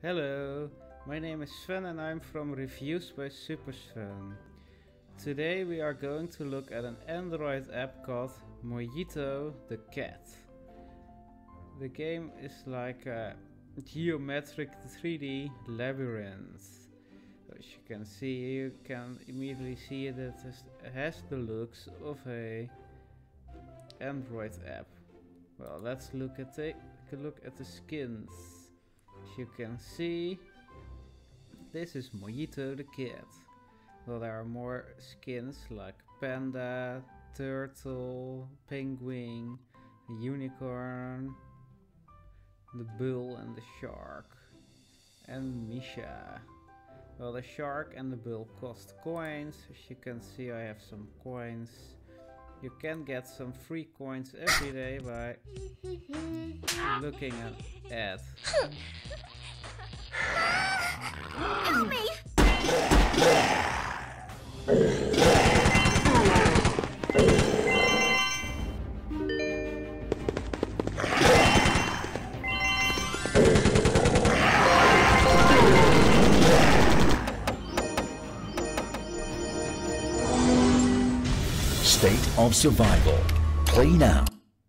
Hello, my name is Sven and I'm from Reviews by Super Sven. Today we are going to look at an Android app called Mojito the Cat. The game is like a geometric 3D labyrinth. As you can see, you can immediately see that it has the looks of a Android app. Well, let's take a look at the skins. As you can see, this is Mojito the Cat. Well, there are more skins like panda, turtle, penguin, unicorn, the bull and the shark, and Misha. Well, the shark and the bull cost coins. As you can see, I have some coins. You can get some free coins every day by looking at ads. Help me! State of Survival. Play now.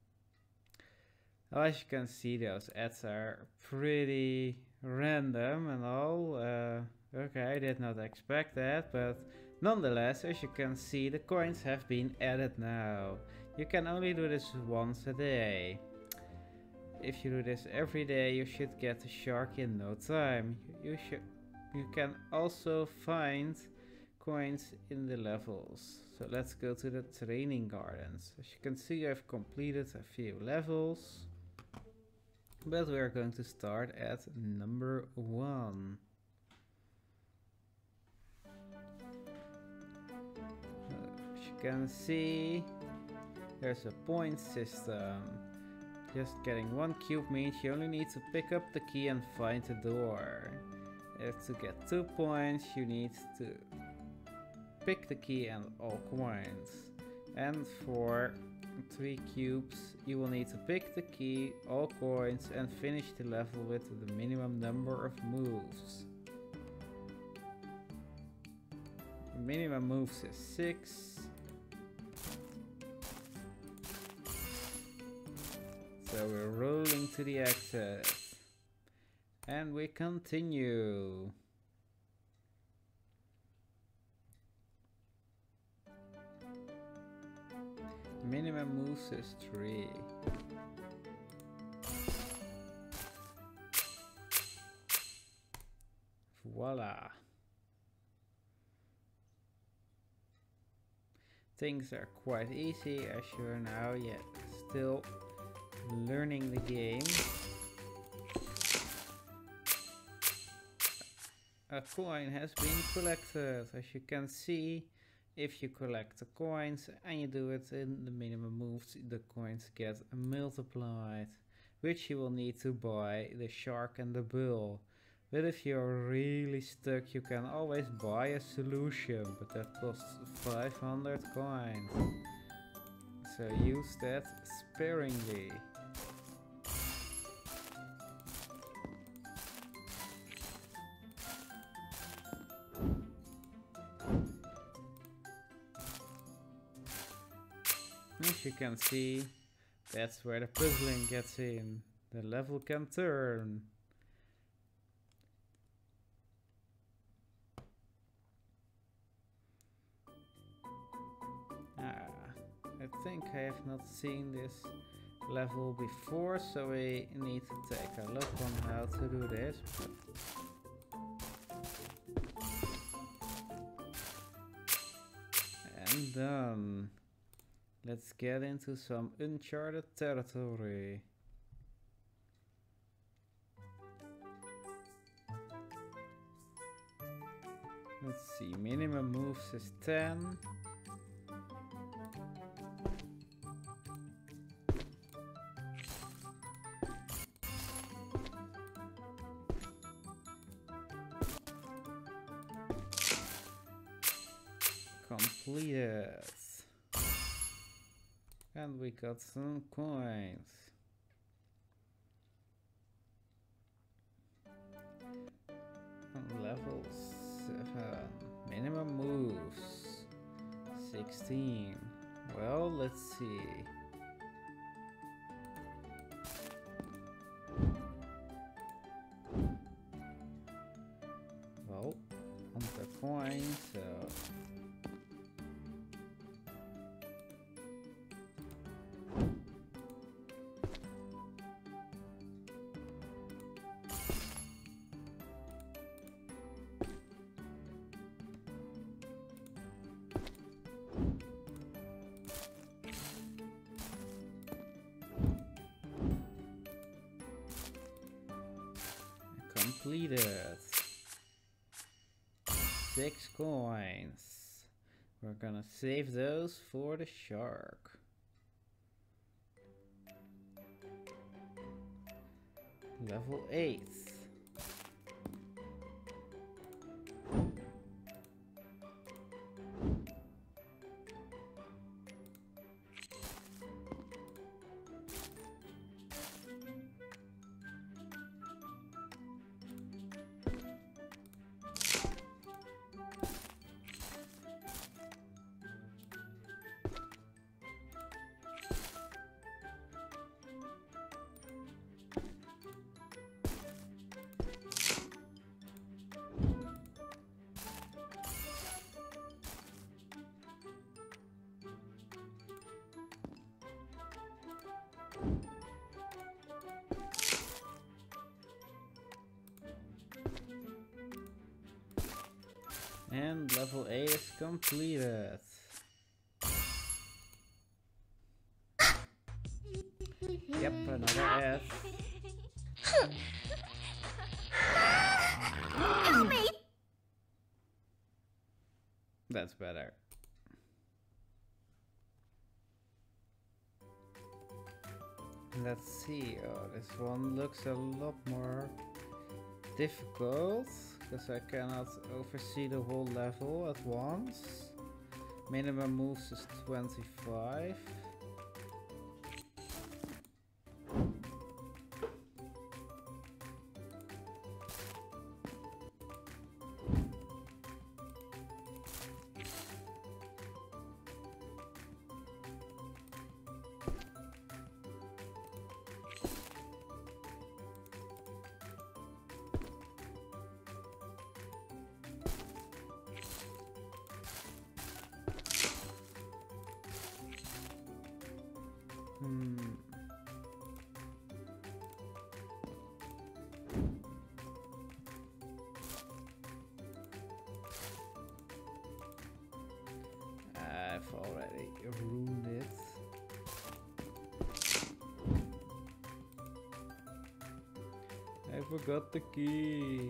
As you can see, those ads are pretty random and all. Okay, I did not expect that, but nonetheless, as you can see, the coins have been added now. You can only do this once a day. If you do this every day, you should get a shark in no time. You can also find coins in the levels. So let's go to the training gardens. As you can see, I've completed a few levels, but we are going to start at number 1. As you can see, there's a point system. Just getting 1 cube means you only need to pick up the key and find the door. If to get 2 points, you need to pick the key and all coins. And for 3 cubes, you will need to pick the key, all coins, and finish the level with the minimum number of moves. The minimum moves is 6. So we're rolling to the exit. And we continue. Minimum moves is 3. Voila. Things are quite easy as you're now yet still learning the game. A coin has been collected. As you can see, if you collect the coins and you do it in the minimum moves, the coins get multiplied, which you will need to buy the shark and the bull. But if you're really stuck, you can always buy a solution, but that costs 500 coins. So use that sparingly. As you can see, that's where the puzzling gets in. The level can turn. I think I have not seen this level before, so we need to take a look on how to do this. And done. Let's get into some uncharted territory. Let's see, minimum moves is 10. Completed. And we got some coins. 16. Well, let's see. Well, on the coin, so completed. 6 coins. We're gonna save those for the shark. Level 8. And level 8 is completed. Yep, another S. Help me! That's better. Let's see. Oh, this one looks a lot more difficult because I cannot oversee the whole level at once. Minimum moves is 25. I've already ruined it. I forgot the key.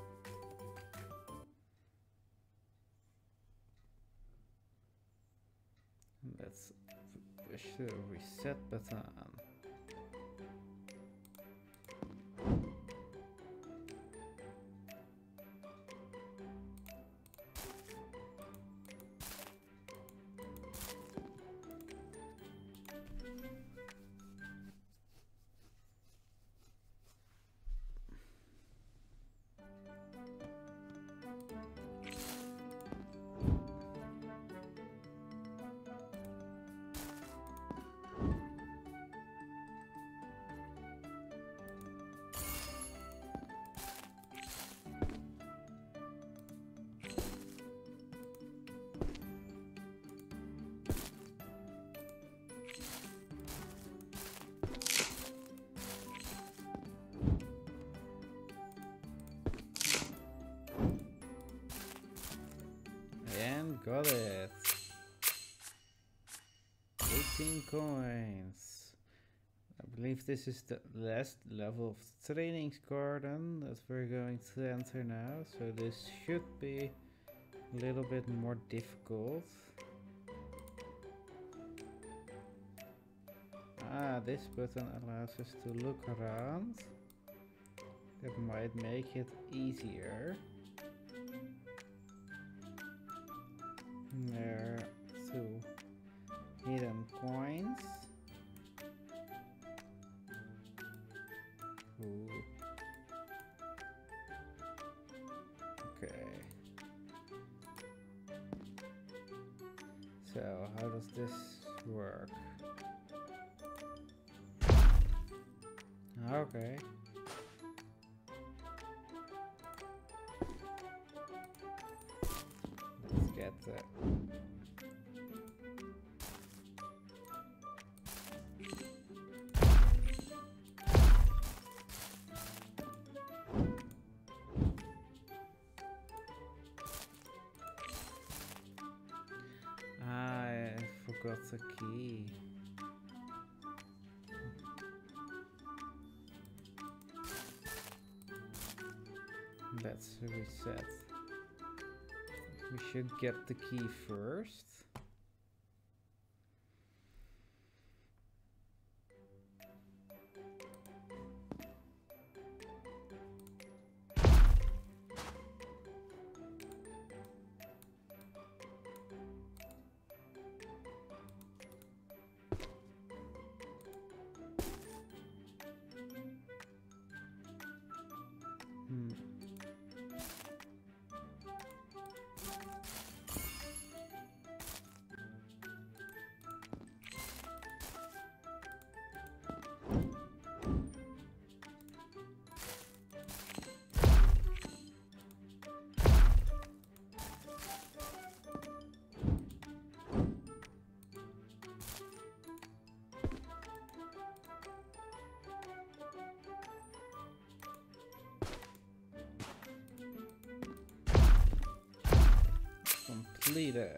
Let's push the reset button. And got it. 18 coins. I believe this is the last level of the training garden that we're going to enter now. So this should be a little bit more difficult. Ah, this button allows us to look around. That might make it easier. There are 2 hidden coins. Ooh. Okay. So, how does this work? Okay. Let's get the... I forgot the key. Let's reset. We should get the key first. Completed.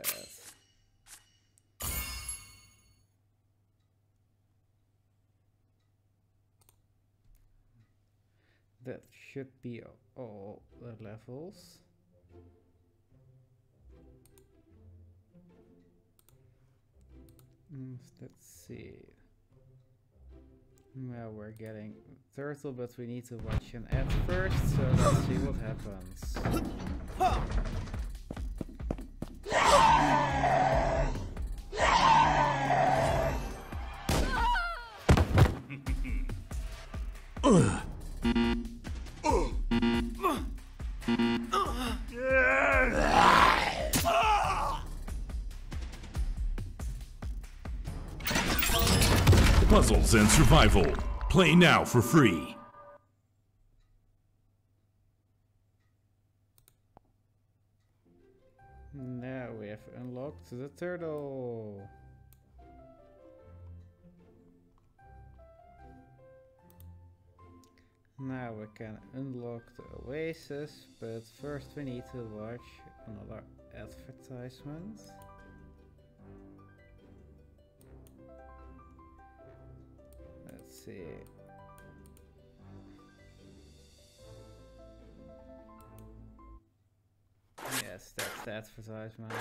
That should be all the levels. Let's see. Well, we're getting turtle, but we need to watch an ad first, so let's see what happens. Puzzles and survival. Play now for free. Now we have unlocked the turtle. Now we can unlock the oasis, but first we need to watch another advertisement. Let's see. Yes, that's the advertisement.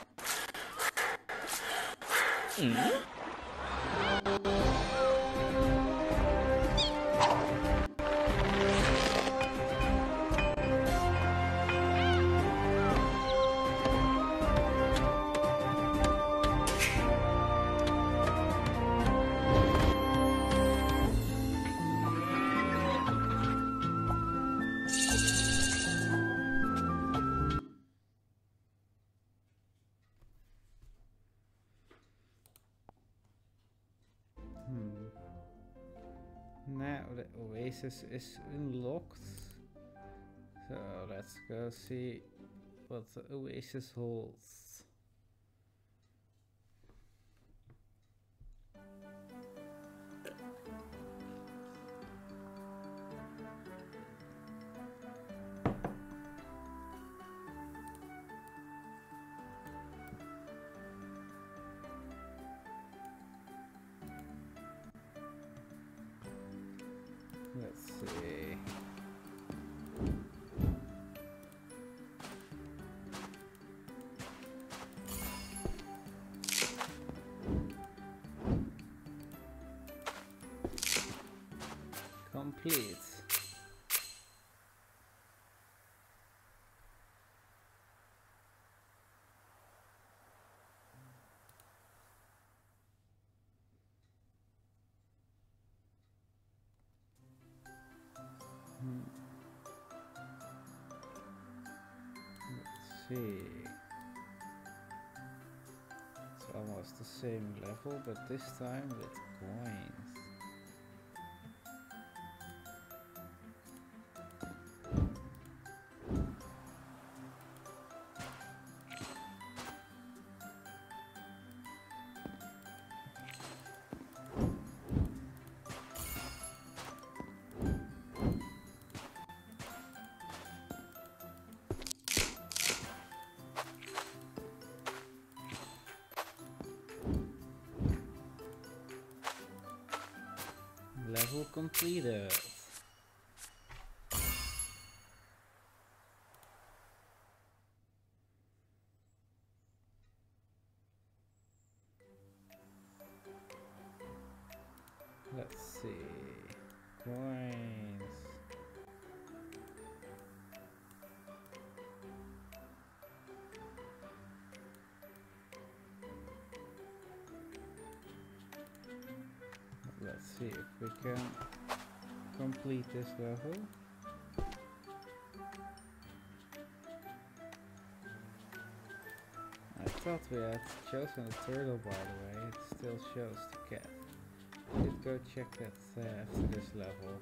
Now the oasis is unlocked, so let's go see what the oasis holds. Let's see. Complete. Let's see. So almost the same level, but this time with coins. Level completed. Let's see. Coins. Let's see if we can complete this level. I thought we had chosen the turtle, by the way. It still shows the cat. Should go check that after this level.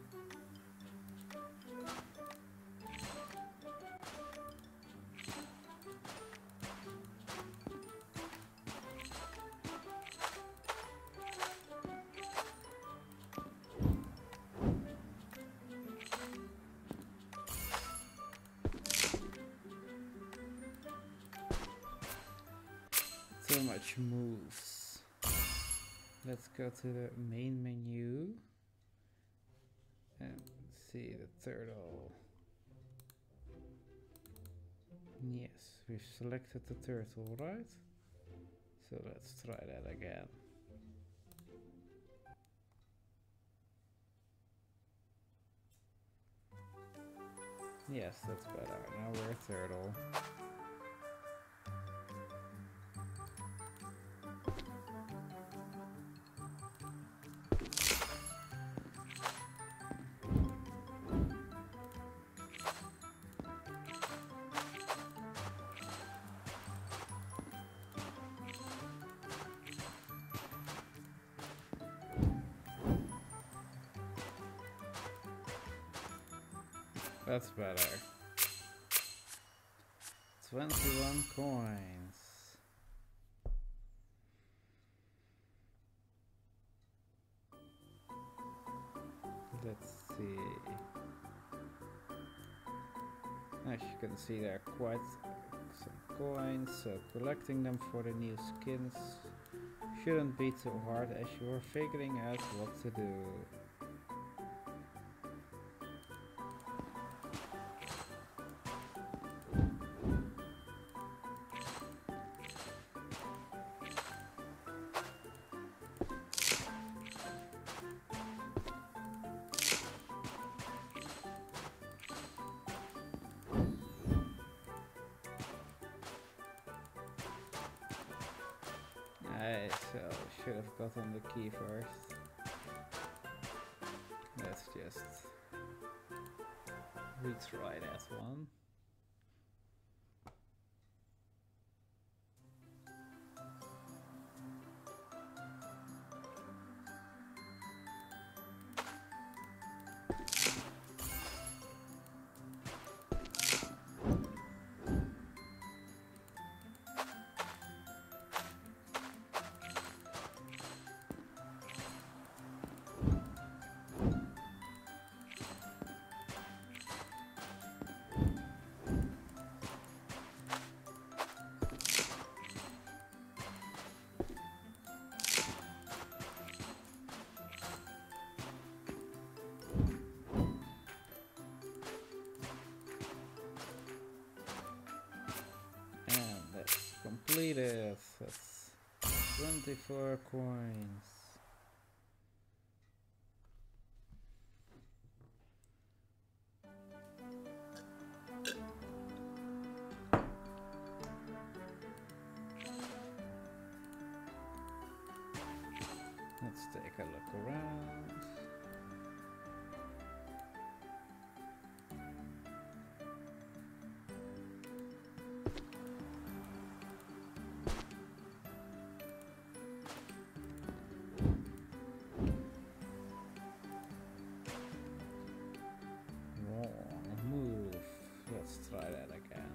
So much moves. Let's go to the main menu and see the turtle. Yes, we've selected the turtle, right? So let's try that again. Yes, that's better. Now we're a turtle. That's better. 21 coins. Let's see. As you can see, there are quite some coins, so collecting them for the new skins shouldn't be too hard as you are figuring out what to do. So should have gotten the key first. Let's just retry that one. Completed. That's 24 coins. Let's take a look around. Let's try that again.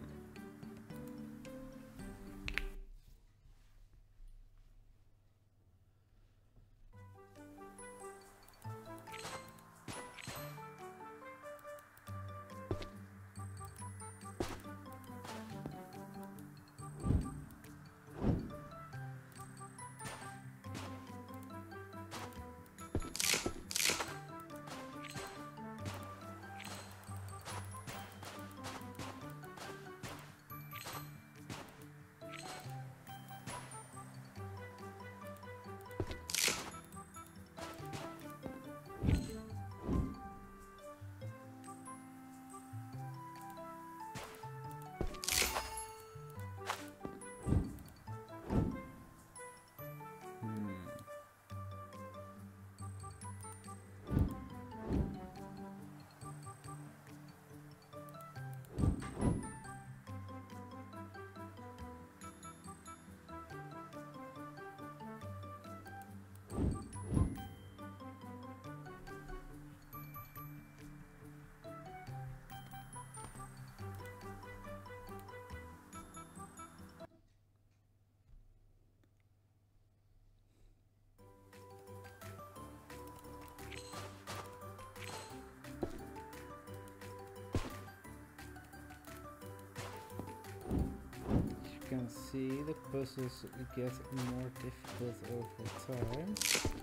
You can see the puzzles get more difficult over time.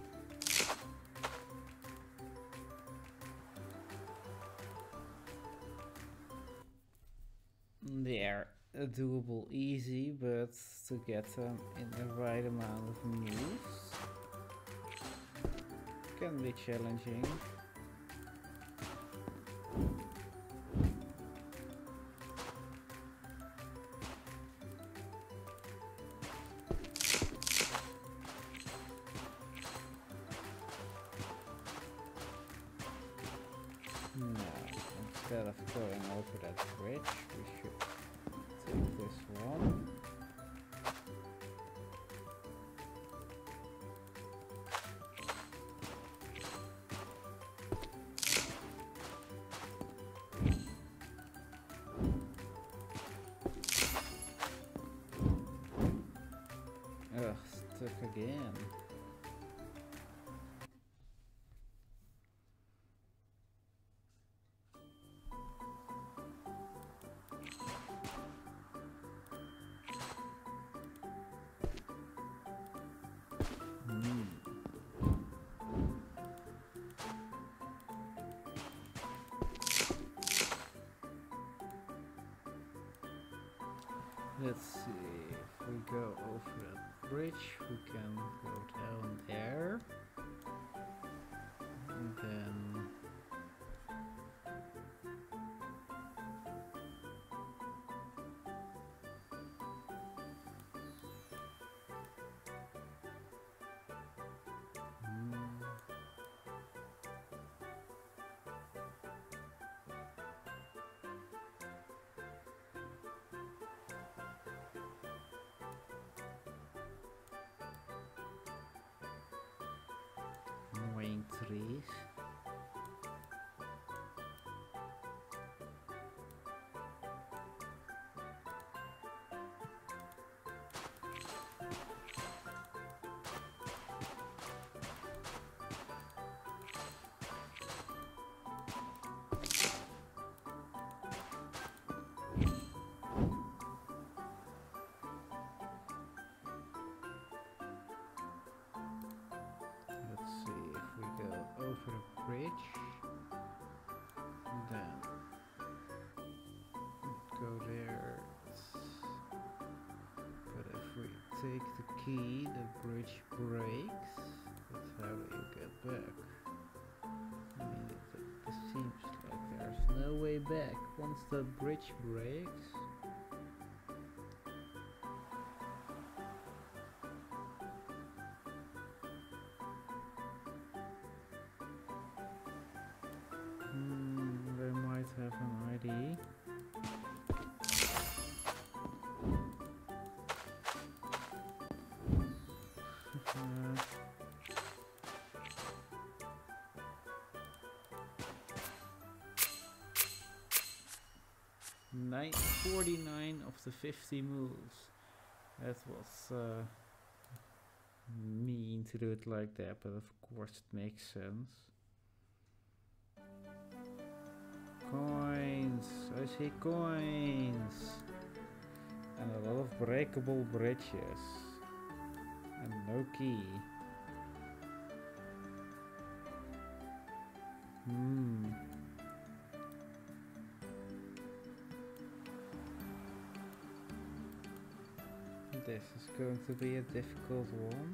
They are doable easy, but to get them in the right amount of moves can be challenging. Instead of going over that bridge, we should take this one. Ugh, stuck again. Let's see, if we go over that bridge, we can go down there. And then annoying trees. Over the bridge, then go there, but if we take the key, the bridge breaks. That's how you get back. I mean, it seems like there's no way back once the bridge breaks. They might have an ID. 49 of the 50 moves. That was mean to do it like that, but of course it makes sense. Coins! I see coins! And a lot of breakable bridges. And no key. This is going to be a difficult one.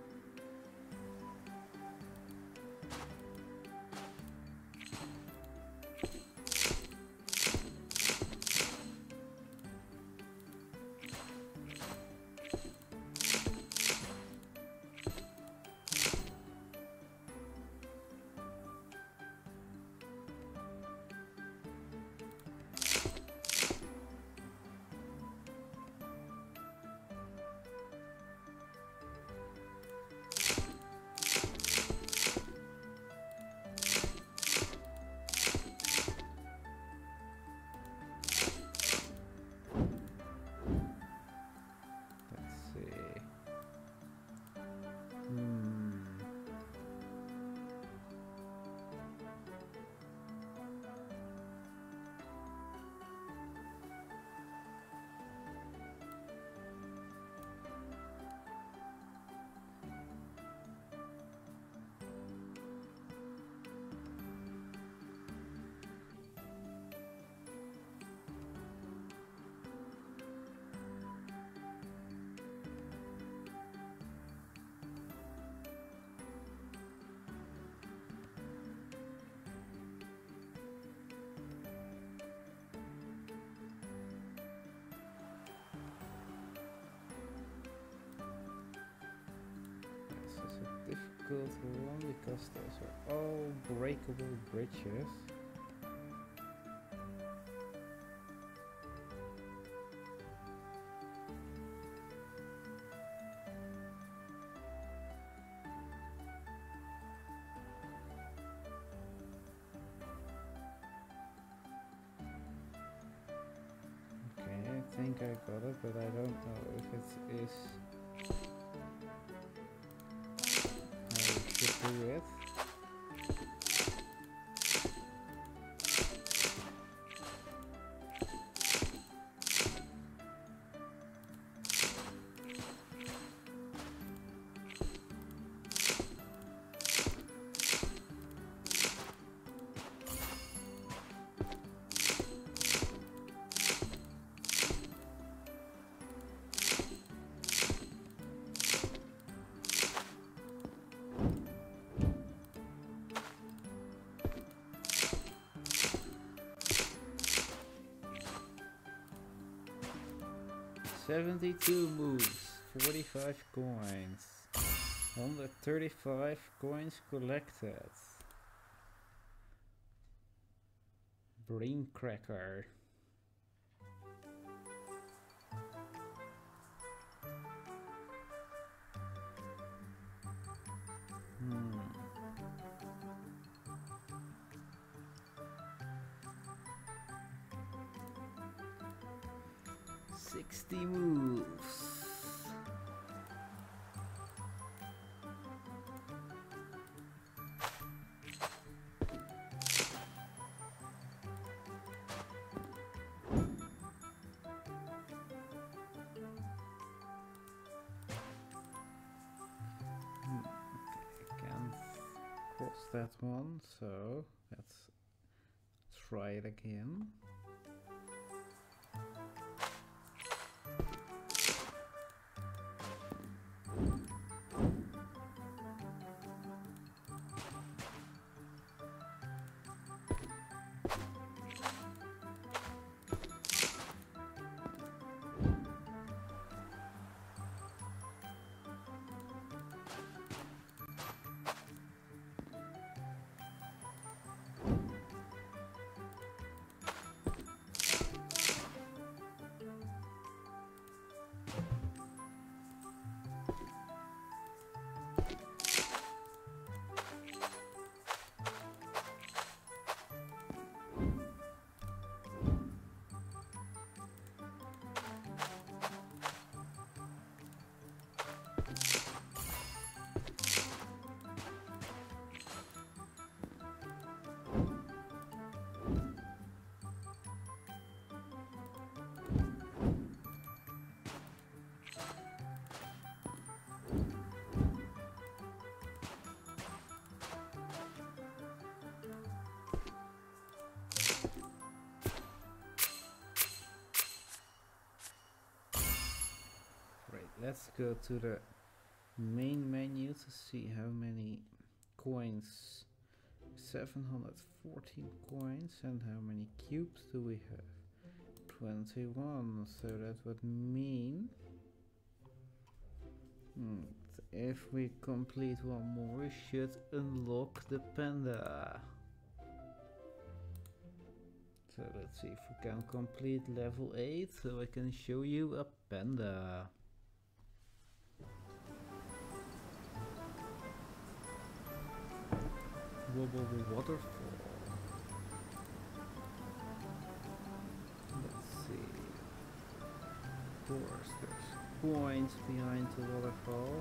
Difficult one because those are all breakable bridges. Okay, I think I got it, but I don't know if it is. Do it. $72 moves, 45 coins, 135 coins collected. Brain cracker. $60 moves. Can't cross that one, so let's try it again. let's go to the main menu to see how many coins. 714 coins, and how many cubes do we have? 21, so that would mean if we complete one more we should unlock the panda. So let's see if we can complete level 8 so I can show you a panda. Wobble waterfall. Let's see. Of course, there's points behind the waterfall.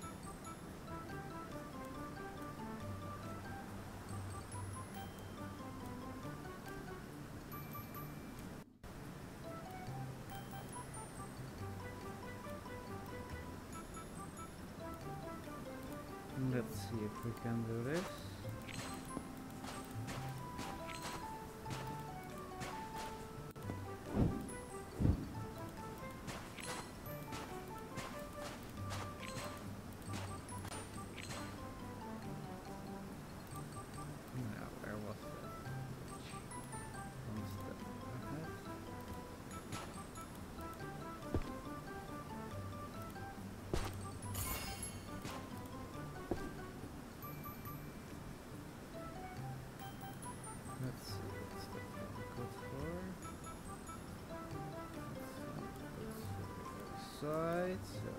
Let's see if we can do this. Side, so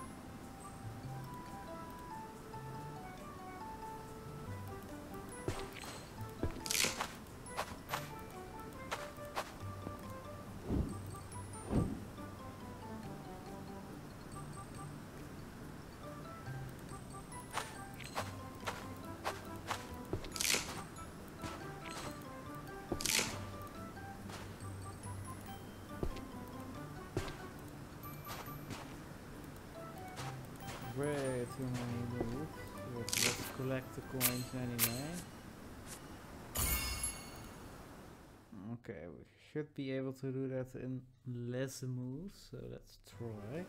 way too many moves. Let's collect the coins anyway. Okay, we should be able to do that in less moves, so let's try.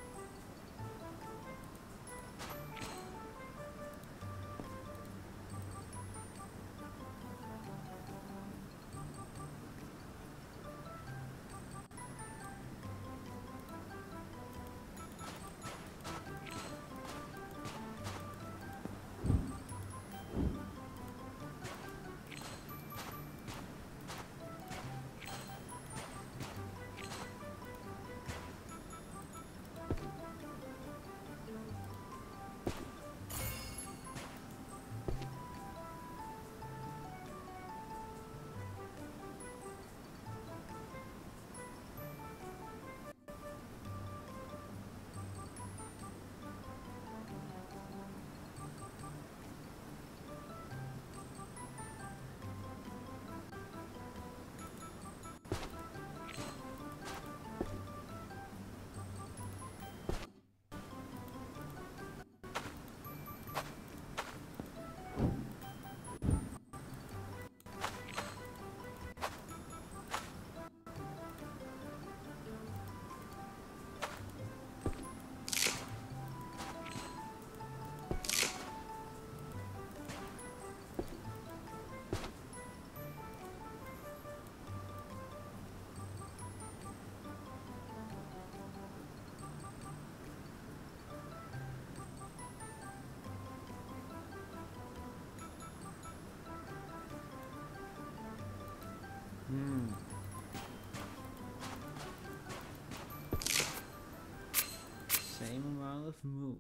Same amount of moves.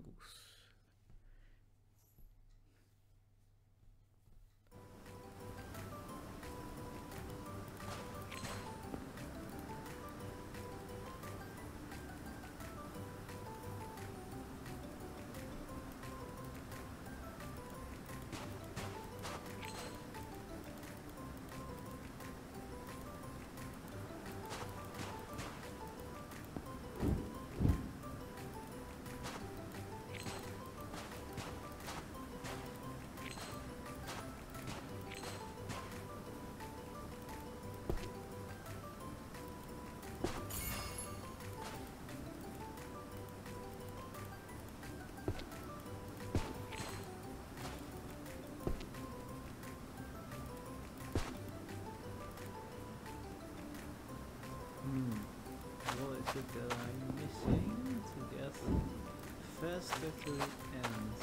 What is it that I'm missing to get faster to the end?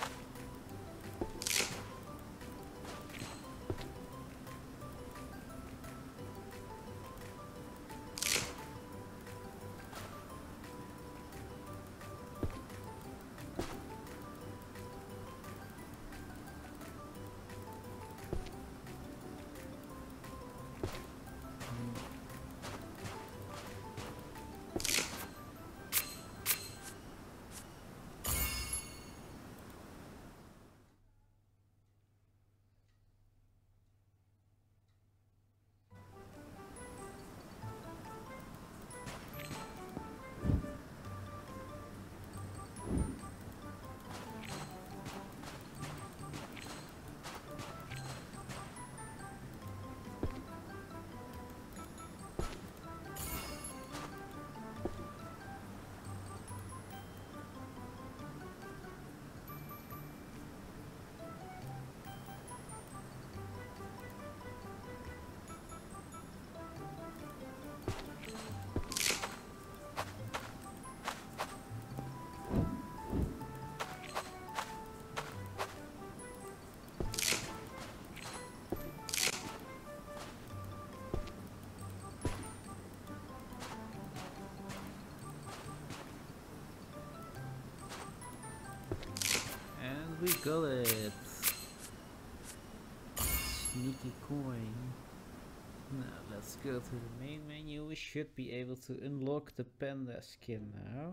We got it! Sneaky coin. Now let's go to the main menu. We should be able to unlock the panda skin now.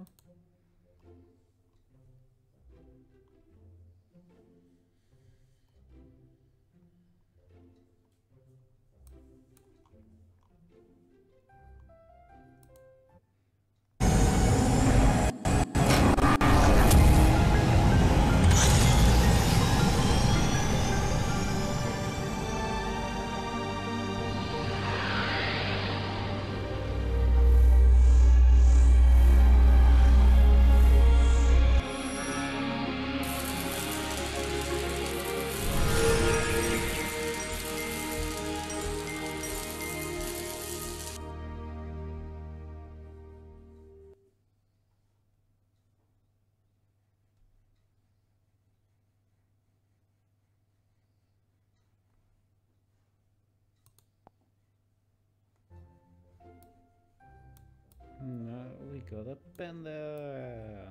No, we got a panda.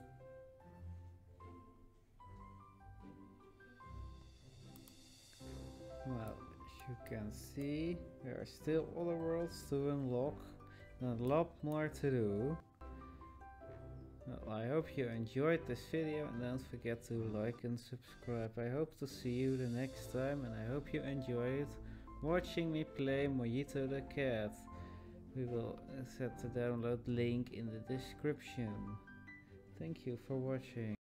Well, as you can see, there are still other worlds to unlock and a lot more to do. Well, I hope you enjoyed this video and don't forget to like and subscribe. I hope to see you the next time and I hope you enjoyed watching me play Mojito the Cat. We will set the download link in the description. Thank you for watching.